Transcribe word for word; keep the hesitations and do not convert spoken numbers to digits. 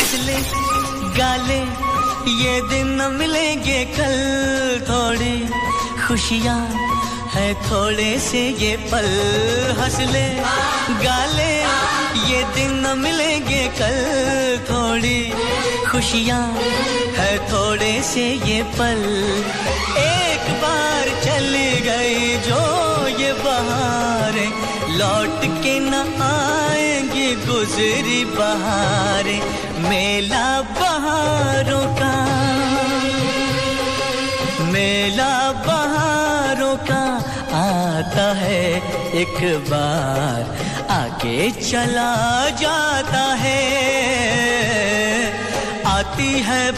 हंस ले गा ले ये दिन न मिलेंगे कल थोड़ी खुशियाँ है थोड़े से ये पल हंस ले गा ले ये दिन न मिलेंगे कल थोड़ी खुशियाँ है थोड़े से ये पल एक बार चली गई जो ये बहारें लौट के न आएंगी गुजरी बहारें मेला बहारों का मेला बहारों का आता है एक बार आगे चला जाता है आती है